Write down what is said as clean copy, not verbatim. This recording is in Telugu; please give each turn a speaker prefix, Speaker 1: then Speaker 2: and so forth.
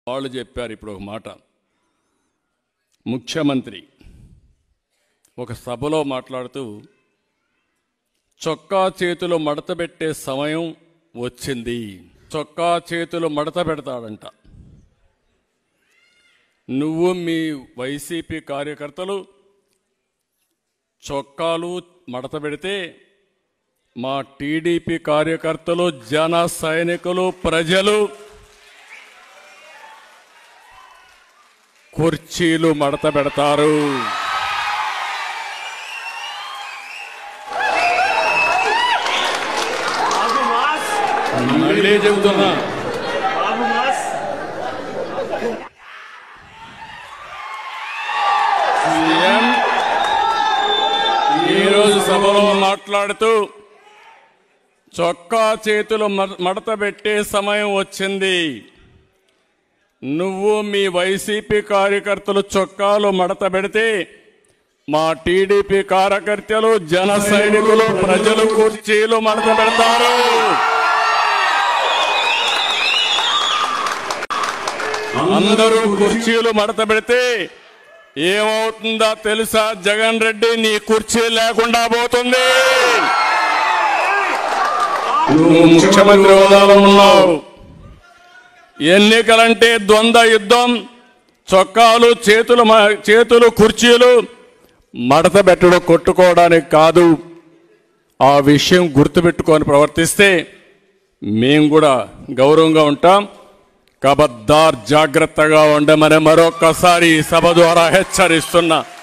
Speaker 1: వాళ్ళు చెప్పారు ఇప్పుడు ఒక మాట. ముఖ్యమంత్రి ఒక సభలో మాట్లాడుతూ చొక్కా చేతులు మడతబెట్టే సమయం వచ్చింది. చొక్కా చేతులు మడత పెడతాడంట. నువ్వు మీ వైసీపీ కార్యకర్తలు చొక్కాలు మడత పెడితే మా టీడీపీ కార్యకర్తలు, జన సైనికులు, ప్రజలు కుర్చీలు మడత పెడతారు. మళ్ళీ చెబుతున్నా, సీఎం ఈరోజు సభలో మాట్లాడుతూ చొక్కా చేతులు మడత పెట్టే సమయం వచ్చింది. నువ్వు మీ వైసీపీ కార్యకర్తలు చొక్కాలు మడత పెడితే మా టీడీపీ కార్యకర్తలు, జన సైనికులు, ప్రజలు కుర్చీలు మడత పెడతారు. అందరూ కుర్చీలు మడత పెడితే ఏమవుతుందో తెలుసా? జగన్ రెడ్డి నీ కుర్చీ లేకుండా పోతుంది. నువ్వు ముఖ్యమంత్రి హోదాలో ఉన్నావు. ఎన్నికలంటే ద్వంద్వ యుద్ధం. చొక్కాలు చేతులు కుర్చీలు మడత పెట్టడం కొట్టుకోవడానికి కాదు. ఆ విషయం గుర్తుపెట్టుకొని ప్రవర్తిస్తే మేము కూడా గౌరవంగా ఉంటాం. ఖబర్దార్, జాగ్రత్తగా ఉండమని మరొక్కసారి సభ ద్వారా హెచ్చరిస్తున్నా.